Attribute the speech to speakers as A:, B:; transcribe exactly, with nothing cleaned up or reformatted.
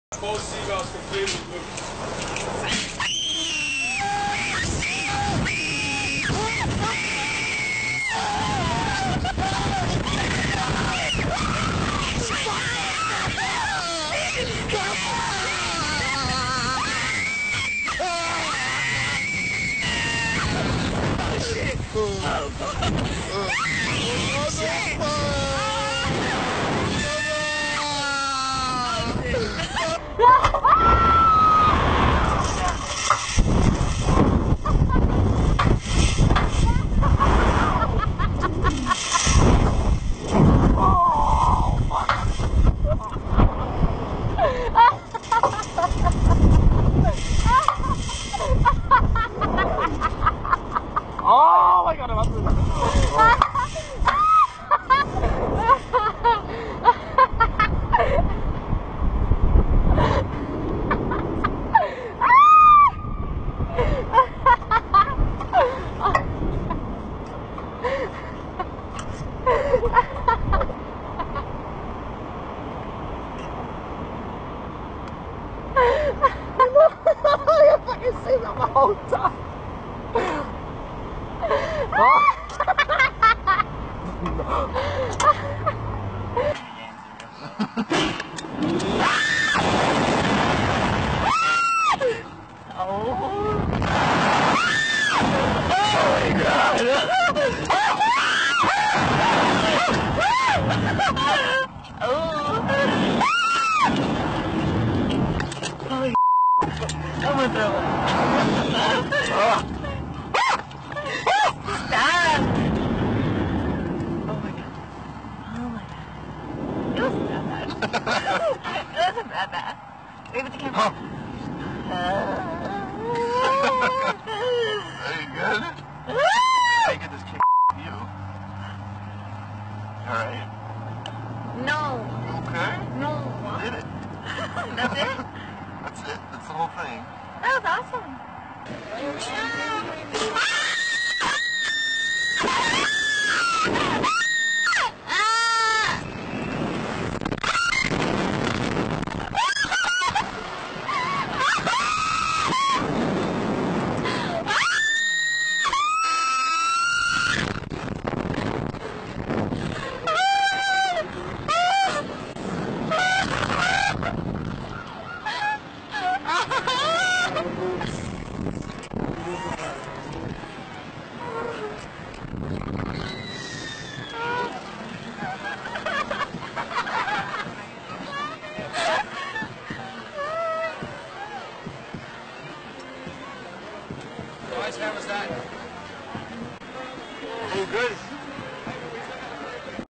A: Both seagulls completely loose.
B: Oh my god, I'm up to this. I fucking seen that the whole time. Oh. I'm gonna throw it. Stop! Oh my god. Oh my god. It wasn't that bad. It wasn't that bad. Wait with the camera.
C: Are you good? I get this kick you. Alright.
B: No.
C: Okay.
B: No.
C: You did it.
B: That's it?
C: That's it. That's the whole thing.
B: That was awesome.
A: How was that?
C: Oh, good.